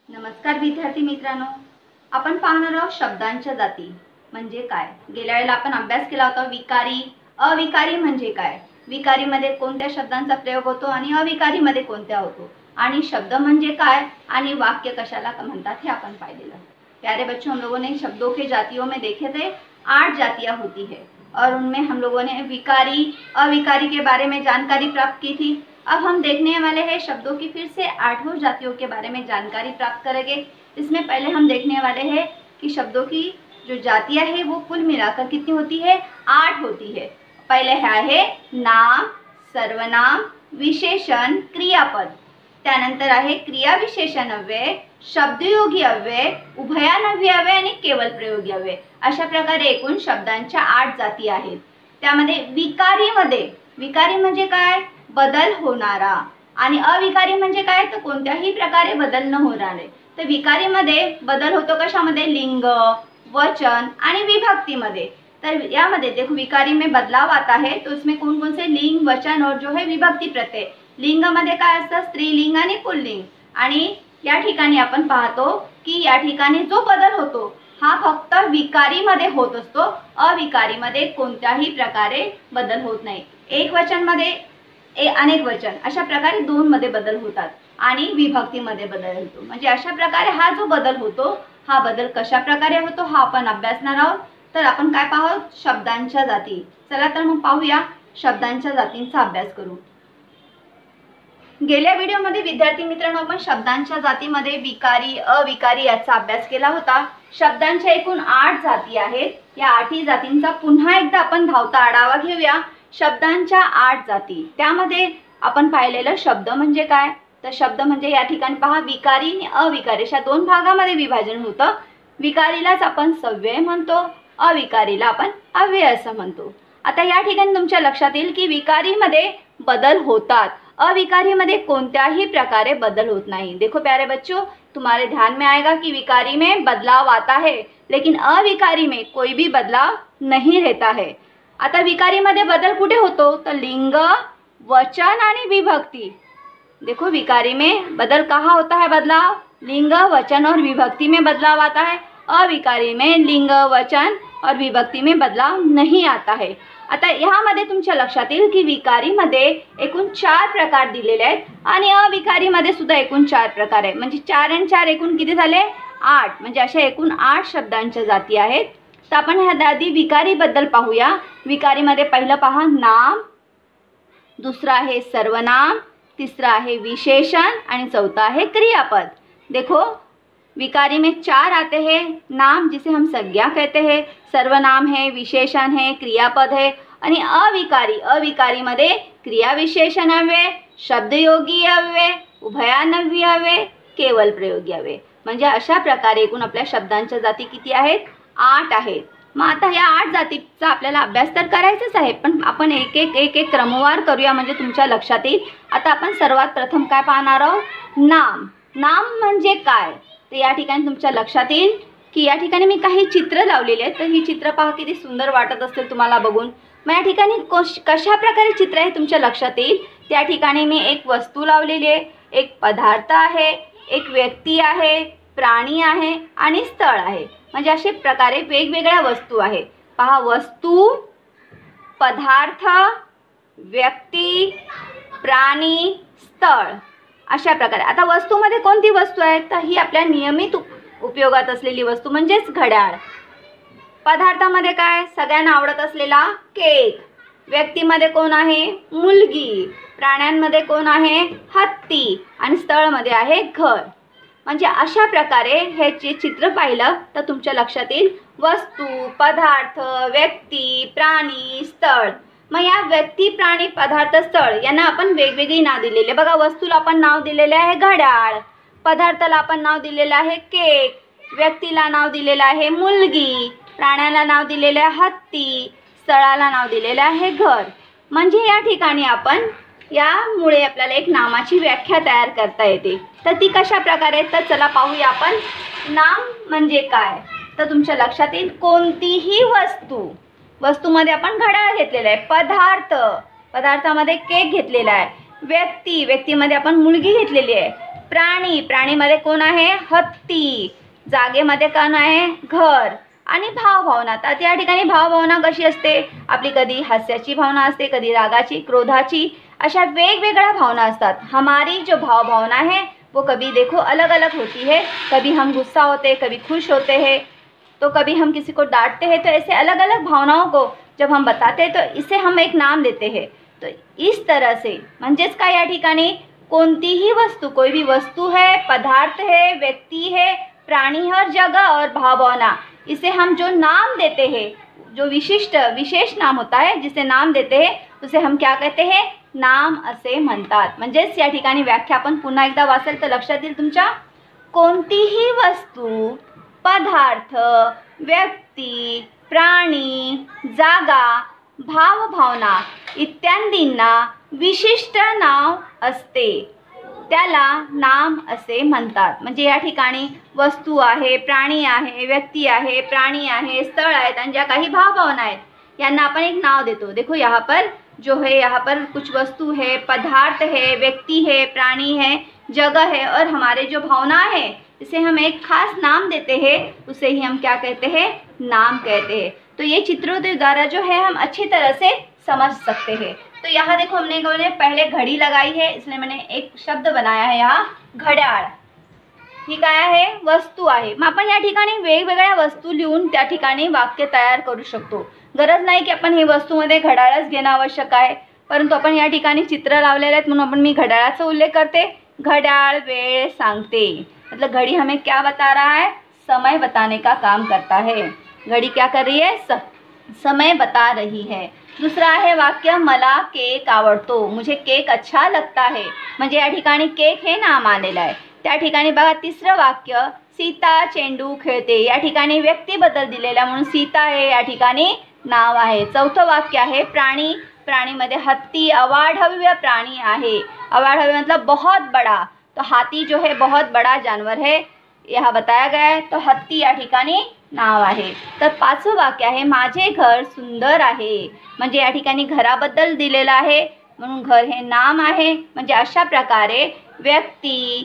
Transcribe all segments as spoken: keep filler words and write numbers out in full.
नमस्कार विद्यार्थी मित्रांनो, आपण पाहणार आहोत शब्दांच्या जाती म्हणजे काय। गेल्या वेळेला आपण अभ्यास केला होता विकारी, अविकारी म्हणजे काय, विकारी मध्ये कोणत्या शब्दांचा प्रयोग होतो आणि अविकारी मध्ये कोणत्या होतो, आणि शब्द म्हणजे काय आणि वाक्य कशाला म्हणतात हे आपण पाहिलेलं। प्यारे बच्चों, हम लोगों ने शब्दों के जातियों में देखे थे आठ जातियां होती है और उनमें हम लोगों ने विकारी, अविकारी के बारे में जानकारी प्राप्त की थी। अब हम देखने वाले हैं शब्दों की फिर से आठों जातियों के बारे में जानकारी प्राप्त करेंगे। इसमें पहले हम देखने वाले हैं कि शब्दों की जो जातियां है वो कुल मिलाकर कितनी होती है, आठ होती है। पहले है नाम, सर्वनाम, विशेषण, क्रियापद, त्यानंतर आहे क्रिया विशेषण अव्यय, शब्दयोगी अव्यय, उभयानव्य अव्यय आणि केवल प्रयोगी अव्यय, अशा प्रकारे एकूण शब्दांच्या आठ जाती आहेत। त्यामध्ये विकारी मध्ये, विकारी म्हणजे काय, बदल होणारा, आणि अविकारी म्हणजे काय, तर कोणत्याही प्रकारे बदल न होणारे। तर विकारी मध्ये बदल होतो कशामध्ये, लिंग, वचन आणि विभक्ति मध्ये। तर यामध्ये देखो विकारी में बदलाव आता है तो उसमें कौन कौन से लिंग, वचन और जो है विभक्ति प्रत्यय। लिंग मध्ये काय असतं, स्त्रीलिंग आणि पुल्लिंग। आणि या ठिकाणी आपण पाहतो की या ठिकाणी जो बदल होतो हा फक्त विकारी मध्ये होत असतो, अविकारी मध्ये कोणत्याही प्रकारे बदल होत नाही। एक वचन मध्ये अनेक वचन अशा प्रकारे दोन मध्ये बदल होतात आणि विभक्ति मध्ये बदल होतो। म्हणजे अशा प्रकारे हा जो बदल होतो हा बदल कशा प्रकारे होतो हा आपण अभ्यासणार आहोत। तर आपण काय पाहू, शब्दांच्या जाती। चला तर मग पाहूया शब्दांच्या जातींचा अभ्यास करू। गेल्या व्हिडिओमध्ये विद्यार्थी मित्रांनो आपण शब्दांच्या जातीमध्ये विकारी, अविकारी याचा अभ्यास केला होता। शब्दांच्या एकूण आठ जाती आहेत। या आठही जातींचा पुन्हा एकदा आपण धावता आढावा घेऊया। शब्दांच्या आठ जाती, त्यामध्ये आपण पाहिलेलं शब्द म्हणजे काय, तर शब्द म्हणजे या ठिकाणी पहा विकारी आणि अविकारी अशा दोन भागामध्ये विभाजन होतं। विकारीलाच आपण सव्यय म्हणतो, अविकारीला आपण अव्यय असं म्हणतो। आता या ठिकाणी तुमच्या लक्षात येईल की विकारी मध्ये बदल होतात, अविकारी मध्ये कोणत्याही प्रकारे बदल होत नहीं। देखो प्यारे बच्चों, तुम्हारे ध्यान में आएगा कि विकारी में बदलाव आता है लेकिन अविकारी में कोई भी बदलाव नहीं रहता है। आता विकारी मध्ये बदल कुठे होतो, तर लिंग, वचन आणि विभक्ति। देखो विकारी में बदल कहाँ होता है, बदलाव लिंग, वचन और विभक्ति में बदलाव आता है। अविकारी में लिंग, वचन और विभक्ति में बदलाव नहीं आता है। आता यामध्ये तुमच्या लक्षात येईल की विकारी मध्ये एकूण चार प्रकार दिलेले आहेत आणि अविकारी मध्ये सुद्धा एकूण चार प्रकार आहे। म्हणजे चार आणि चार एकूण किती झाले, आठ। म्हणजे अशा एकूण आठ शब्दांच्या जाती आहेत। तर आपण ह्या आधी विकारी बद्दल पाहूया। विकारी मध्ये पहिलं पहा नाम, दूसरा है सर्वनाम, तीसरा है विशेषण आणि चौथा है क्रियापद। देखो विकारी में चार आते हैं, नाम जिसे हम संज्ञा कहते हैं, सर्वनाम है, विशेषण है, क्रियापद है, आणि अविकारी, अविकारी मध्ये क्रिया विशेषण अव्यय, शब्दयोगी अव्यय, उभयानव्य अव्यय, केवल प्रयोगी अव्यय। म्हणजे अशा प्रकारे एकूण आपल्या शब्दांच्या जाती किती आहेत, आठ आहेत। मग आता या आठ जातीचा आपल्याला अभ्यास तर करायचाच आहे, पण आपण एक एक एक एक क्रमवार करूया म्हणजे तुमच्या लक्षात येईल। आता आपण सर्वात प्रथम काय पाहणार आहोत, नाम। नाम म्हणजे काय, तर या ठिकाणी तुमच्या लक्षात येईल की या ठिकाणी मी काही चित्र लावलेली आहेत। तर ही चित्र पहा किती सुंदर वाटत असतील तुम्हाला बघून। मग या ठिकाणी कशा प्रकारे चित्र आहे तुमच्या लक्षात येईल। त्या ठिकाणी मी एक वस्तू लावलेली आहे, एक पदार्थ आहे, एक व्यक्ती आहे, प्राणी आहे आणि स्थळ आहे। म्हणजे अशा प्रकारे वेगवेगळ्या वस्तू आहेत। पहा, वस्तू, पदार्थ, व्यक्ती, प्राणी, स्थळ अशा प्रकारे। आता वस्तूमध्ये कोणती वस्तू आहे, तर ही आपल्या नियमित उपयोगात असलेली वस्तू म्हणजेच घड्याळ। पदार्थामध्ये काय, सगळ्यांना आवडत असलेला केक। व्यक्तीमध्ये कोण आहे, मुलगी। प्राण्यांमध्ये कोण आहे, हत्ती, आणि स्थळमध्ये आहे घर। म्हणजे अशा प्रकारे हे जे चित्र पाहिलं तर तुमच्या लक्षात येईल वस्तू, पदार्थ, व्यक्ती, प्राणी, स्थळ। मग या व्यक्ती, प्राणी, पदार्थ, स्थळ यांना आपण वेगवेगळी नाव दिलेले। बघा, वस्तूला आपण नाव दिलेले आहे घड्याळ, पदार्थाला आपण नाव दिलेलं आहे केक, व्यक्तीला नाव दिलेलं आहे मुलगी, प्राण्याला नाव दिलेलं आहे हत्ती, स्थळाला नाव दिलेलं आहे घर। म्हणजे या ठिकाणी आपण यामुळे आपल्याला एक नामाची व्याख्या तयार करता येते। तर ती कशा प्रकारे, तर चला पाहूया आपण नाम म्हणजे काय। तर तुमच्या लक्षात येईल कोणतीही वस्तू, वस्तूमध्ये आपण घड्याळ घेतलेला आहे, पदार्थ, पदार्थामध्ये केक घेतलेला आहे, व्यक्ती, व्यक्तीमध्ये आपण मुलगी घेतलेली आहे, प्राणी, प्राणीमध्ये कोण आहे? हत्ती. जागेमध्ये कोण आहे? घर. आणि भावभावना, तर या ठिकाणी भावभावना कशी असते? आपली कधी हास्याची भावना असते, कधी रागाची, क्रोधाची, अशा वेगवेगळ्या भावना असतात. हमारी जो भावभावना है वो कभी देखो अलग अलग होती है. कभी हम गुस्सा होते, कभी खुश होते हैं, तो कभी हम किसी को डांटते हैं. तो ऐसे अलग अलग भावनाओं को जब हम बताते हैं तो इसे हम एक नाम देते हैं. तो इस तरह से म्हणजेच काय, या ठिकाणी कोणतीही वस्तू, कोई भी वस्तू है, पदार्थ है, व्यक्ति है, प्राणी है और जगह और भावभावना, इसे हम जो नाम देते हैं, जो विशिष्ट विशेष नाम होता है जिसे नाम देते हैं, उसे हम क्या कहते हैं? नाम असे म्हणतात. म्हणजेच या ठिकाणी व्याख्या आपण पुन्हा एकदा वाचेल तर लक्षात येईल तुमच्या. कोणतीही वस्तू, पदार्थ, व्यक्ती, प्राणी, जागा, भावभावना इत्यादींना विशिष्ट नाव असते, त्याला नाम असे म्हणतात. म्हणजे या ठिकाणी वस्तू आहे, प्राणी आहे, व्यक्ती आहे, प्राणी आहे, स्थळ आहेत आणि ज्या काही भावभावना आहेत यांना आपण एक नाव देतो. देखो यहाँ पर जो है, यहाँ पर कुछ वस्तु है, पदार्थ है, व्यक्ति है, प्राणी है, जगह है और हमारे जो भावना है इसे हम एक खास नाम देते हैं, उसे ही हम क्या कहते हैं? नाम कहते हैं. तो ये चित्रों के द्वारा जो है हम अच्छी तरह से समझ सकते हैं. तो यहाँ देखो हमने पहले घड़ी लगाई है, इसलिए मैंने एक शब्द बनाया है यहाँ घड्याळ. ही काय आहे? वस्तू आहे. मग आपण या ठिकाणी वेगवेगळ्या वस्तू लिहून त्या ठिकाणी वाक्य तयार करू शकतो. गरज नाही की आपण ही वस्तूमध्ये घड्याळच घेणं आवश्यक आहे, परंतु आपण या ठिकाणी चित्र लावलेले आहेत म्हणून आपण मी घड्याळाचा उल्लेख करते. घड्याळ वेळ सांगते, मतलब घड़ी हमें क्या बता रहा है? समय बताने का काम करता है. घड़ी क्या कर रही है? स, समय बता रही है. दुसरा आहे वाक्य मला केक आवडतो, मुझे केक अच्छा लगता है. म्हणजे या ठिकाणी केक हे नाम आलेलं आहे. त्या ठिकाणी बघा तिसरं वाक्य सीता चेंडू खेळते, या ठिकाणी व्यक्तीबद्दल दिलेला म्हणून सीता हे या ठिकाणी नाव आहे. चौथं वाक्य आहे प्राणी, प्राणीमध्ये हत्ती अवाढव्य प्राणी आहे. अवाढव्य मतलब बहुत बड़ा, तो हाथी जो है बहुत बड़ा जानवर है, यहाँ बताया गया है. तो हत्ती या ठिकाणी नाव आहे. तर पाचवं वाक्य आहे माझे घर सुंदर आहे, म्हणजे या ठिकाणी घराबद्दल दिलेलं आहे म्हणून घर हे नाम आहे. म्हणजे अशा प्रकारे व्यक्ती,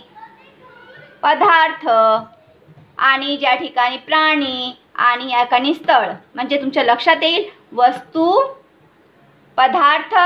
पदार्थ आणि ज्या ठिकाणी प्राणी आणि या ठिकाणी स्थळ, म्हणजे तुमच्या लक्षात येईल वस्तू, पदार्थ,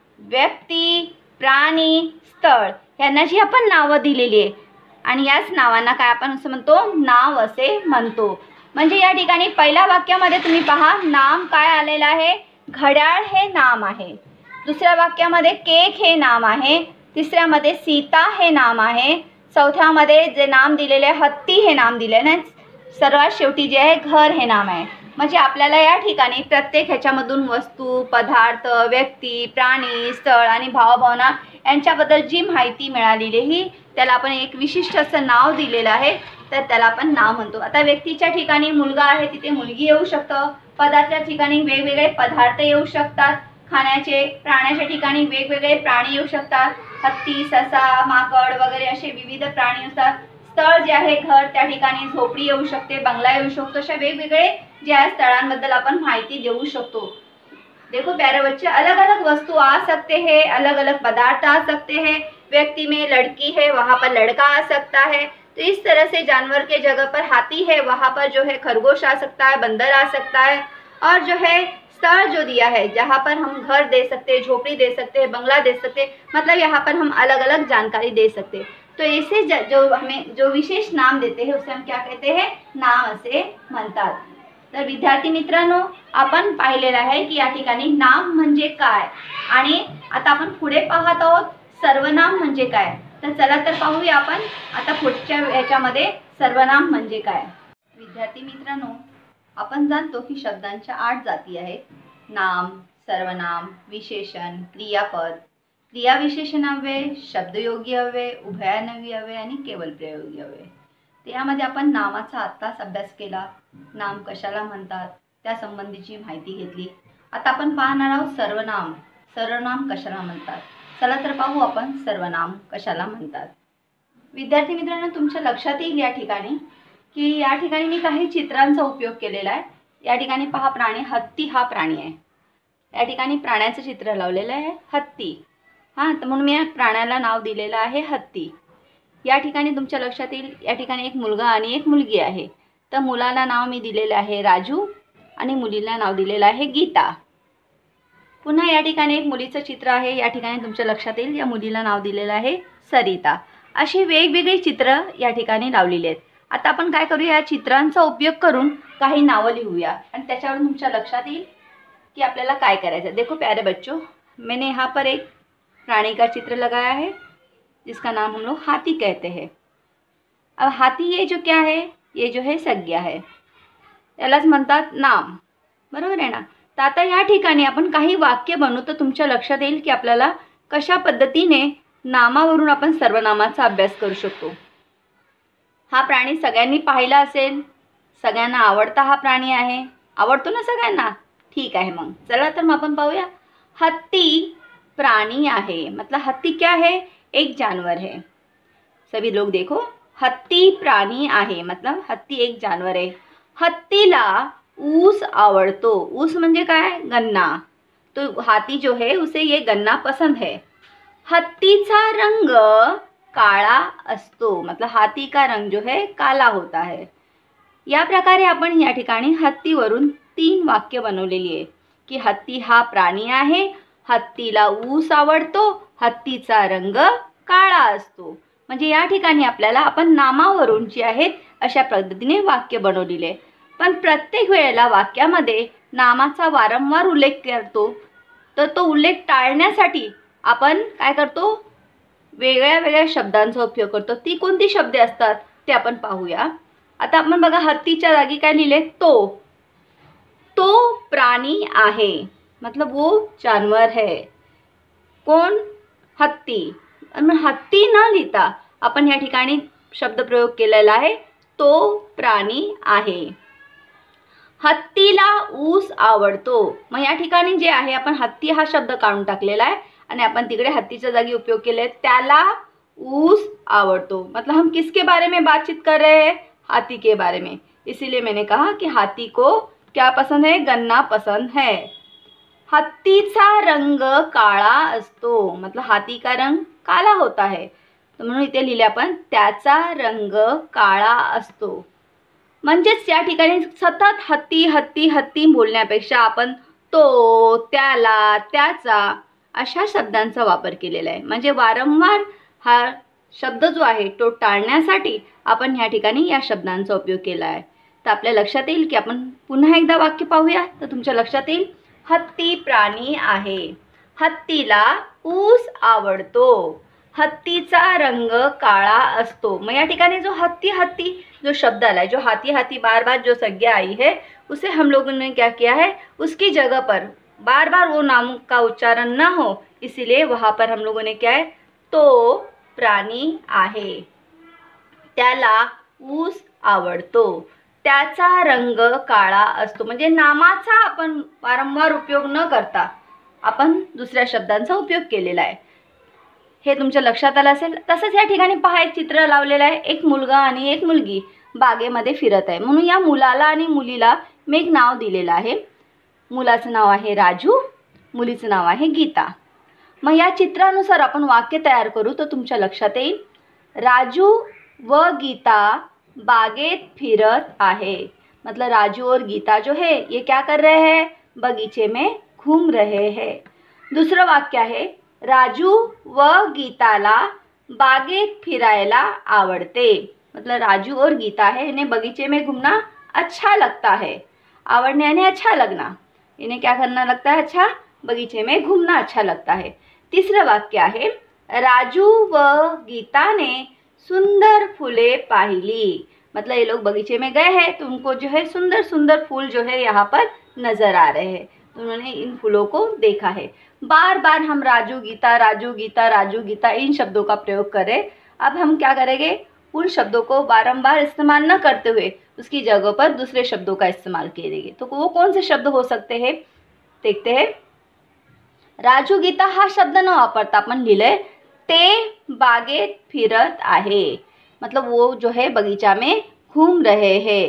व्यक्ती, प्राणी, स्थळ यांना जी आपण नावं दिलेली आहे आणि याच नावांना काय आपण असं म्हणतो? नाव असे म्हणतो. म्हणजे या ठिकाणी पहिल्या वाक्यामध्ये तुम्ही पहा नाम काय आलेलं आहे? घड्याळ हे नाम आहे. दुसऱ्या वाक्यामध्ये केक हे नाम आहे. तिसऱ्यामध्ये सीता हे नाम आहे. चौथ्यामध्ये जे नाम दिलेले हत्ती हे नाम दिलेले आहे. सर्वात शेवटी जे आहे घर हे नाम आहे. म्हणजे आपल्याला या ठिकाणी प्रत्येक ह्याच्यामधून वस्तू, पदार्थ, व्यक्ती, प्राणी, स्थळ आणि भावभावना यांच्याबद्दल जी माहिती मिळालेली ही त्याला आपण एक विशिष्ट असं नाव दिलेलं आहे, तर त्याला आपण नाव म्हणतो. आता व्यक्तीच्या ठिकाणी मुलगा आहे तिथे मुलगी येऊ शकतं, पदार्थाच्या ठिकाणी वेगवेगळे पदार्थ येऊ शकतात, खाण्याचे, प्राण्याच्या ठिकाणी वेगवेगळे प्राणी येऊ शकतात, हत्ती, ससा, माकड वगैरे असे विविध प्राणी असतात. स्थळ जे आहे घर, त्या ठिकाणी झोपडी येऊ शकते, बंगला येऊ शकतो. अशा वेगवेगळे जे आहे स्थळांबद्दल आपण माहिती देऊ शकतो. देखो प्यारे बच्चे, अलग अलग वस्तु आ सकते हैं, अलग अलग पदार्थ आ सकते हैं. व्यक्ति में लड़की है वहाँ पर लड़का आ सकता है. तो इस तरह से जानवर के जगह पर हाथी है वहाँ पर जो है खरगोश आ सकता है, बंदर आ सकता है. और जो है स्थल जो दिया है जहाँ पर हम घर दे सकते हैं, झोपड़ी दे सकते हैं, बंगला दे सकते हैं, मतलब यहाँ पर हम अलग अलग जानकारी दे सकते हैं. तो ऐसे जो हमें जो विशेष नाम देते हैं उसे हम क्या कहते हैं? नाम असे म्हणतात. तर विद्यार्थी मित्रांनो, आपण पाहिलेलं आहे की या ठिकाणी नाम म्हणजे काय आणि आता आपण पुढे पाहत आहोत सर्वनाम म्हणजे काय. तर चला तर पाहूया आपण आता पुढच्या ह्याच्यामध्ये सर्वनाम म्हणजे काय. विद्यार्थी मित्रांनो, आपण जाणतो की शब्दांच्या आठ जाती आहेत. नाम, सर्वनाम, विशेषण, क्रियापद, क्रियाविशेषणाव्यय, शब्दयोगी अव्यय, उभयान्वयी अव्यय आणि केवल प्रयोगी अव्यय. त्यामध्ये आपण नामाचा आत्ताच अभ्यास केला. नाम कशाला म्हणतात त्या संबंधीची माहिती घेतली. आता आपण पाहणार आहोत सर्वनाम. सर्वनाम कशाला म्हणतात. चला तर पाहू आपण सर्वनाम कशाला म्हणतात. विद्यार्थी मित्रांनो, तुमच्या लक्षात येईल या ठिकाणी की या ठिकाणी मी काही चित्रांचा उपयोग केलेला आहे. या ठिकाणी पहा प्राणी, हत्ती हा प्राणी आहे. या ठिकाणी प्राण्याचं चित्र लावलेलं आहे हत्ती. हां, तर म्हणून मी या प्राण्याला नाव दिलेलं आहे हत्ती. या ठिकाणी तुमच्या लक्षात येईल, या ठिकाणी एक मुलगा आणि एक मुलगी आहे. तर मुलाला नाव मी दिलेलं आहे राजू आणि मुलीला नाव दिलेलं आहे गीता. पुन्हा या ठिकाणी एक मुलीचं चित्र आहे. या ठिकाणी तुमच्या लक्षात येईल, या मुलीला नाव दिलेलं आहे सरिता. अशी वेगवेगळी चित्र या ठिकाणी लावलेली आहेत. आता आपण काय करूया, या चित्रांचा उपयोग करून काही नावं लिहूया आणि त्याच्यावरून तुमच्या लक्षात येईल कि आपल्याला काय करायचं है। देखो प्यारे बच्चों, मैंने यहाँ पर एक प्राणी का चित्र लगाया है जिसका नाम हम लोग हाथी कहते हैं। अब हाथी ये जो क्या है, ये जो है संज्ञा है, यालाच म्हणतात नाम, बरोबर आहे ना। तर आता या ठिकाणी आपण काही वाक्य बनवू तर तुमच्या लक्षात येईल की आपल्याला कशा पद्धतीने नामावरून आपण सर्वनामाचा अभ्यास करू शकतो। हा प्राणी सगळ्यांनी पाहिला असेल, सगळ्यांना आवडता हा प्राणी आहे, आवडतो ना सगळ्यांना, ठीक आहे। मग चला तर मग आपण पाहूया। हत्ती प्राणी आहे, मतलब हत्ती क्या है, एक जानवर है। सभी लोग देखो, हत्ती प्राणी आहे मतलब हत्ती एक जानवर आहे। हत्तीला ऊस आवडतो, ऊस म्हणजे काय, गन्ना, तो हाथी जो है उसे ये गन्ना पसंद है। हत्तीचा रंग काळा असतो, मतलब हाथी का रंग जो है काला होता है। या प्रकारे आपण या ठिकाणी हत्तीवरून तीन वाक्य बनवलेली आहे की हत्ती हा प्राणी आहे, हत्तीला ऊस आवडतो, हत्तीचा रंग काळा असतो। म्हणजे या ठिकाणी आपल्याला आपण नामावरून जी आहेत अशा पद्धतीने वाक्य बनवलेले आहे। पण प्रत्येक वेळेला वाक्यामध्ये नामाचा वारंवार उल्लेख करतो, तर तो उल्लेख टाळण्यासाठी आपण काय करतो, वेगळ्या वेगळ्या शब्दांचा उपयोग करतो। ती कोणती शब्दे असतात ते आपण पाहूया। आता आपण बघा, हत्तीच्या जागी काय लिहिले, तो तो प्राणी आहे, मतलब वो जानवर है। कौन, हत्ती। हत्ती न लिहिता आपण या ठिकाणी शब्द प्रयोग केलेला आहे, तो प्राणी आहे। हत्तीला ऊस आवडतो, मग या ठिकाणी जे आहे आपण हत्ती हा शब्द काढून टाकलेला आहे आणि आपण तिकडे हत्तीच्या जागी उपयोग केले, त्याला ऊस आवडतो। मतलब हम किसके बारे में बातचीत कर रहे हैं, हाथी के बारे में। इसीलिए मैंने कहा कि हाथी को क्या पसंद है, गन्ना पसंद है। हत्तीचा रंग काळा असतो, मतलब हाथी का रंग काला होता है, तर म्हणून इथे लिहिले आपण त्याचा रंग काळा असतो। म्हणजेच या ठिकाणी सतत हत्ती हत्ती हत्ती बोलण्यापेक्षा आपण तो, त्याला, त्याचा अशा शब्दांचा वापर केलेला आहे। म्हणजे वारंवार हा शब्द जो आहे तो टाळण्यासाठी आपण या ठिकाणी या शब्दांचा उपयोग केला आहे। तर आपल्या लक्षात येईल की आपण पुन्हा एकदा वाक्य पाहूया, तर तुमच्या लक्षात येईल, हत्ती प्राणी आहे, हत्तीला ऊस आवडतो, हत्तीचा रंग काळा असतो। मग या ठिकाणी जो हत्ती हत्ती जो शब्द आला है, जो हाथी हाथी बार बार जो संज्ञा आई है, उसे हम लोगों ने क्या किया है, उसकी जगह पर बार बार वो नाम का उच्चारण ना हो, इसीलिए वहाँ पर हम लोगों ने क्या है, तो प्राणी आहे, त्याला ऊस आवडतो, त्याचा रंग काळा असतो। म्हणजे नामाचा आपण वारंवार उपयोग न करता आपण दुसऱ्या शब्दांचा उपयोग केलेला आहे, हे तुमच्या लक्षात आलं असेल। तसंच या ठिकाणी पहा, एक चित्र लावलेलं आहे, एक मुलगा आणि एक मुलगी बागेमध्ये फिरत आहे, म्हणून या मुलाला आणि मुलीला मी एक नाव दिलेलं आहे। मुलाचं नाव आहे राजू, मुलीचं नाव आहे गीता। मग या चित्रानुसार आपण वाक्य तयार करू तर तुमच्या लक्षात येईल, राजू व गीता बागेत फिरत आहे, मतलब राजू और गीता जो है ये क्या कर रहे हैं, बगीचे में घूम रहे हैं। दूसरा वाक्य है, राजू व गीताला बागेत फिरायला आवडते, मतलब राजू और गीता है इन्हें बगीचे में घूमना अच्छा लगता है। आवड़ने यानी अच्छा लगना, इन्हें क्या करना लगता है, अच्छा, बगीचे में घूमना अच्छा लगता है। तीसरा वाक्य है, राजू व गीता ने सुंदर फूले पाहिली, मतलब ये लोग बगीचे में गए हैं तो उनको जो है सुंदर सुंदर फूल जो है यहाँ पर नजर आ रहे हैं, तो उन्होंने इन फूलों को देखा है। बार बार हम राजू गीता राजू गीता राजू गीता इन शब्दों का प्रयोग करें। अब हम क्या करेंगे, उन शब्दों को बारंबार इस्तेमाल न करते हुए उसकी जगह पर दूसरे शब्दों का इस्तेमाल करेंगे। तो वो कौन से शब्द हो सकते हैं, देखते हैं। राजू गीता हा शब्द न वापरता आपण लिहिलंय ते बागेत फिरत आहे, मतलब वो जो है बगीचा में घूम रहे हैं।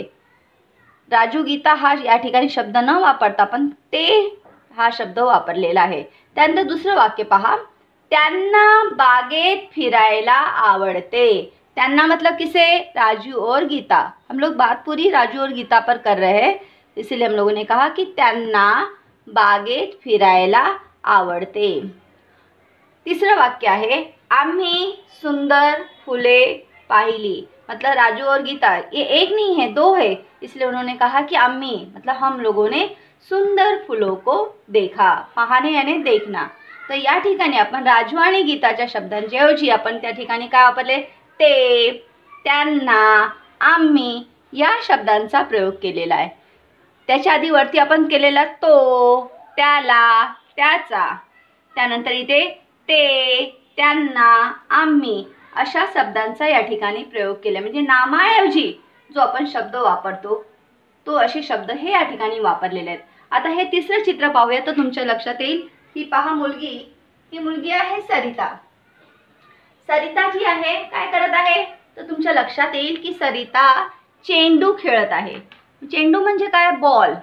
राजू गीता हा या ठिकाणी शब्द न वापरता पण ते हा शब्द वापरलेला आहे। त्यानंतर दुसरं वाक्य पहा, त्यांना बागेत फिरायला आवडते, त्यांना मतलब किसे? राजू और गीता। हम लोग बात पूरी राजू और गीता पर कर रहे हैं, इसीलिए हम लोगों ने कहा की त्यांना बागेत फिरायला आवडते। तीसरं वाक्य आहे आम्ही सुंदर फुले पाहिली। मतलब राजू और गीता ये एक नहीं है, दो है, इसलिए उन्होंने कहा कि आम्ही मतलब हम लोगों ने सुंदर फुलों को देखा। पाहणे यानी देखना। तर या ठिकाणी आपण राजू आणि गीताच्या शब्दांच्या ऐवजी आपण त्या ठिकाणी काय वापरले? ते, त्यांना, आम्ही या शब्दांचा प्रयोग केलेला आहे। त्याच्या आधी वरती आपण केलेला तो, त्याला, त्याचा, त्यानंतर इथे ते, त्यांना, आम्ही अशा शब्दांचा या ठिकाणी प्रयोग केला। म्हणजे नामाऐवजी जो आपण शब्द वापरतो तो असे शब्द हे या ठिकाणी वापरलेले आहेत। आता हे तिसरं चित्र पाहूया तर तुमच्या लक्षात येईल। ही पहा मुलगी, ही मुलगी आहे सरिता। सरिता जी आहे काय करत आहे तर तुमच्या लक्षात येईल की सरिता चेंडू खेळत आहे। चेंडू म्हणजे काय? बॉल।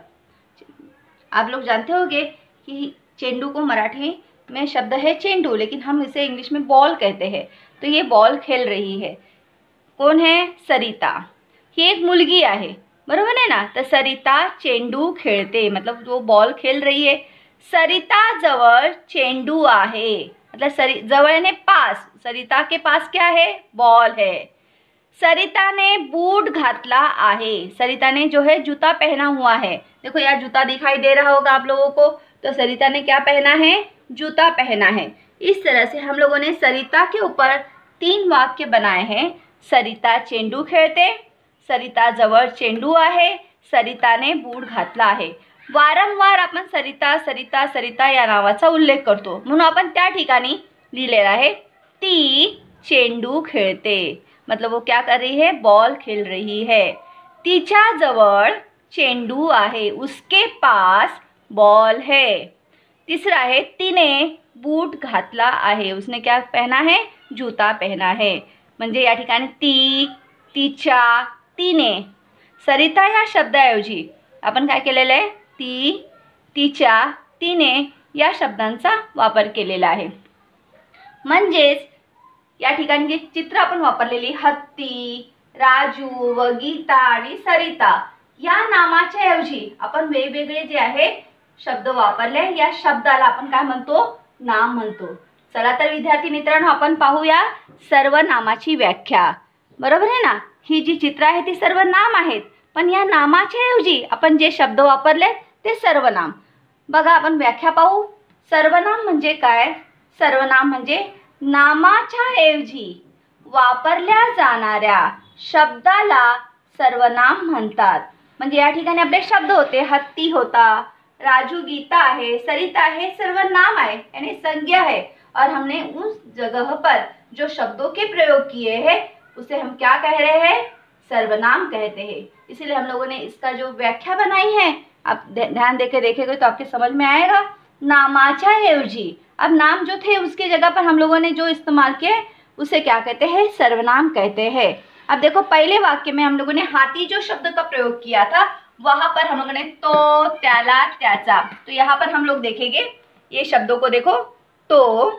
आप लोग जानते होंगे कि चेंडू को मराठी में शब्द है चेंडू, लेकिन हम इसे इंग्लिश में बॉल कहते हैं। तो ये बॉल खेल रही है। कौन है? सरिता। ही एक मुलगी आहे, बरोबर आहे ना। तर सरिता चेंडू खेळते, मतलब वो बॉल खेल रही है। सरिता जवळ चेंडू आहे, मतलब सरि जवळ यानी पास। सरिता के पास क्या है? बॉल है। सरिता ने बूट घातला आहे। सरिता ने जो है जूता पहना हुआ है। देखो यहाँ जूता दिखाई दे रहा होगा आप लोगों को। तो सरिता ने क्या पहना है? जूता पहना है। इस तरह से हम लोगों ने सरिता के ऊपर तीन वाक्य बनाए हैं। सरिता चेंडू खेळते, सरिता जवळ चेंडू आहे, सरिताने बूट घातला आहे। वारंवार आपण सरिता सरिता सरिता या नावाचा उल्लेख करतो, म्हणून आपण त्या ठिकाणी लिहिलेला आहे ती चेंडू खेळते। मतलब वो क्या कर रही है? बॉल खेल रही है। तिच्या जवळ चेंडू आहे, उसके पास बॉल है। तीसरा है तिने बूट घातला आहे, उसने क्या पहना है? जूता पहना है। म्हणजे या ठिकाणी ती, तिच्या, तिने। सरिता या शब्दाऐवजी आपण काय केलेलं आहे? ती, तिच्या, तिने या शब्दांचा वापर केलेला आहे। म्हणजेच या ठिकाणी जे चित्र आपण वापरलेली हत्ती, राजू व गीता आणि सरिता या नामाच्या ऐवजी आपण वेगवेगळे जे आहे शब्द वापरले, या शब्दाला आपण काय म्हणतो? नाम म्हणतो। चला तर विद्यार्थी मित्रांनो आपण पाहूया सर्वनामाची व्याख्या। बरोबर आहे ना। ही जी चित्र आहे ती सर्व नाम आहेत, पण या नामाच्या ऐवजी आपण जे शब्द वापरले ते सर्वनाम। बघा आपण व्याख्या पाहू। सर्वनाम म्हणजे काय? सर्वनाम म्हणजे नामाच्या ऐवजी वापरल्या जाणाऱ्या शब्दाला सर्वनाम म्हणतात। म्हणजे या ठिकाणी आपले शब्द होते, हत्ती होता, राजू गीता है, सरिता है, सर्व नाम है यानी संज्ञा है। और हमने उस जगह पर जो शब्दों के प्रयोग किए हैं उसे हम क्या कह रहे हैं? सर्वनाम कहते हैं। इसीलिए हम लोगों ने इसका जो व्याख्या बनाई है, आप ध्यान देके देखेंगे तो आपके समझ में आएगा। नामाच्या ऐवजी, अब नाम जो थे उसकी जगह पर हम लोगों ने जो इस्तेमाल किए उसे क्या कहते हैं? सर्वनाम कहते हैं। अब देखो पहले वाक्य में हम लोगों ने हाथी जो शब्द का प्रयोग किया था, वहां पर हम लोगों ने तो, त्याला, त्याचा। तो यहाँ पर हम लोग देखेंगे ये शब्दों को, देखो तो,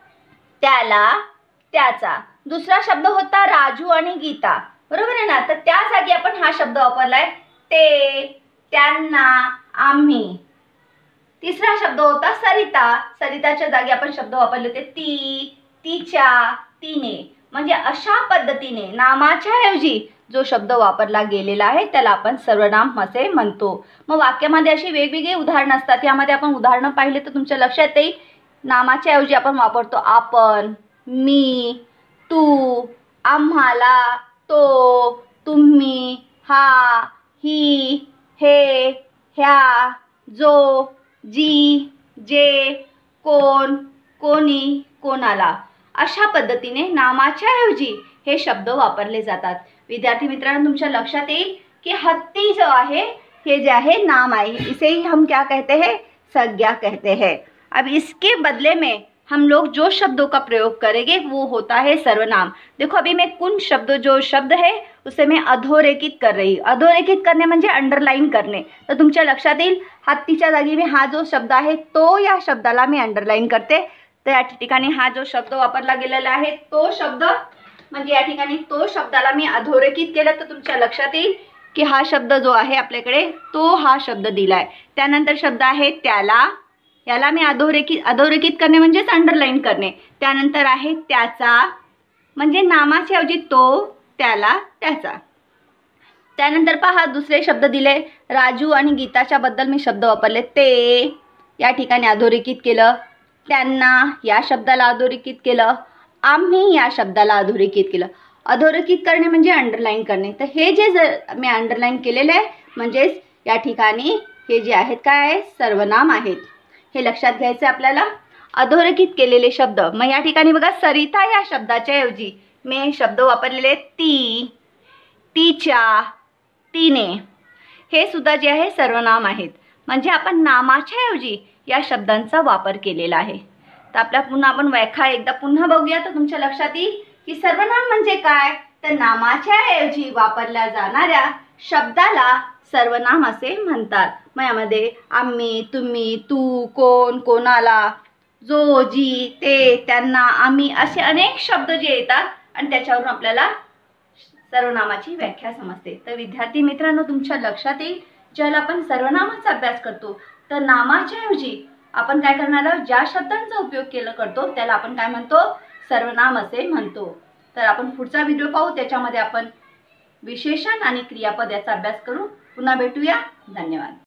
त्याला, त्याचा। दूसरा शब्द होता राजू आणि गीता, बरोबर आहे ना। तर त्या जागी आपण हा शब्द वापरलाय ते, त्यांना, आम्ही। तिसरा शब्द होता सरिता, सरिताच्या जागी आपण शब्द वापरले होते ती, तिच्या, तिने। म्हणजे अशा पद्धतीने नामाच्या ऐवजी जो शब्द वापरला गेलेला आहे त्याला आपण सर्वनाम असे म्हणतो। मग वाक्यामध्ये अशी वेगवेगळी उदाहरणं असतात, यामध्ये आपण उदाहरणं पाहिले तर तुमच्या लक्षात येईल। नामाच्या ऐवजी आपण वापरतो आपण, मी, तू, आम्हाला, तो, तुम्ही, हा, ही, हे, ह्या, जो, जी, जे, कोण, कोणी, कोणाला। अशा पद्धतीने नामाच्या ऐवजी हे शब्द वापरले जातात। विद्यार्थी मित्रांनो तुमच्या लक्षात येईल कि हत्ती जो आहे हे जे आहे नाम आहे, इसे ही हम क्या कहते हैं? संज्ञा कहते हैं। अब इसके बदले में हम लोग जो शब्दों का प्रयोग करेंगे वो होता है सर्वनाम। देखो अभी मैं कुन शब्द जो शब्द है उसे मैं अधोरेखित कर रही हूँ। अधोरेखित करणे म्हणजे अंडरलाइन करणे। तर तुमच्या लक्षात येईल हत्तीच्या जागी मी हा जो शब्द आहे तो या शब्दाला मी अंडरलाइन करते। तर या ठिकाणी हा जो शब्द वापरला गेलेला आहे तो शब्द म्हणजे या ठिकाणी तो शब्दाला मी अधोरेखित केलं तर तुमच्या लक्षात येईल की हा शब्द जो आहे आपल्याकडे तो हा शब्द दिलाय. त्यानंतर शब्द आहे त्याला, याला मी अधोरेखित अधोरेखित करणे म्हणजेच अंडरलाईन करणे. त्यानंतर आहे त्याचा, म्हणजे नामाच्या ऐवजी तो, त्याला, त्याचा. त्यानंतर पहा दुसरे शब्द दिले, राजू आणि गीताच्या बद्दल मी शब्द वापरले. ते या ठिकाणी अधोरेखित केलं, त्यांना या शब्दाला अधोरेखित केलं, आम्ही या शब्दाला अधोरेखित केलं. अधोरेखित करणे म्हणजे अंडरलाईन करणे. तर हे जे जर मी अंडरलाईन केलेले आहे म्हणजेच या ठिकाणी हे जे आहेत काय सर्वनाम आहेत, हे लक्षात घ्यायचं आपल्याला. अधोरेखित केलेले शब्द, मग या ठिकाणी बघा सरिता या शब्दाच्या ऐवजी मी शब्द वापरलेले ती, तिच्या, तिने. हे सुद्धा जे आहे सर्वनाम आहेत, म्हणजे आपण नामाच्या ऐवजी या शब्दांचा वापर केलेला आहे. तर आपल्या पुन्हा आपण व्याख्या एकदा पुन्हा बघूया तर तुमच्या लक्षात येईल की सर्वनाम म्हणजे काय, तर नामाच्या ऐवजी वापरल्या जाणाऱ्या शब्दाला सर्वनाम असे म्हणतात. मग यामध्ये आम्ही, तुम्ही, तू, कोण, कोणाला, जो, जी, ते, त्यांना, आम्ही असे अनेक शब्द जे येतात आणि त्याच्यावरून आपल्याला सर्वनामाची व्याख्या समजते. तर विद्यार्थी मित्रांनो तुमच्या लक्षात येईल ज्याला आपण सर्वनामाचा अभ्यास करतो तर नामाच्या ऐवजी आपण काय करणार आहोत, ज्या शब्दांचा उपयोग केला करतो त्याला आपण काय म्हणतो, सर्वनाम असे म्हणतो. तर आपण पुढचा व्हिडिओ पाहू, त्याच्यामध्ये आपण विशेषण आणि क्रियापद याचा अभ्यास करू. पुन्हा भेटूया. धन्यवाद.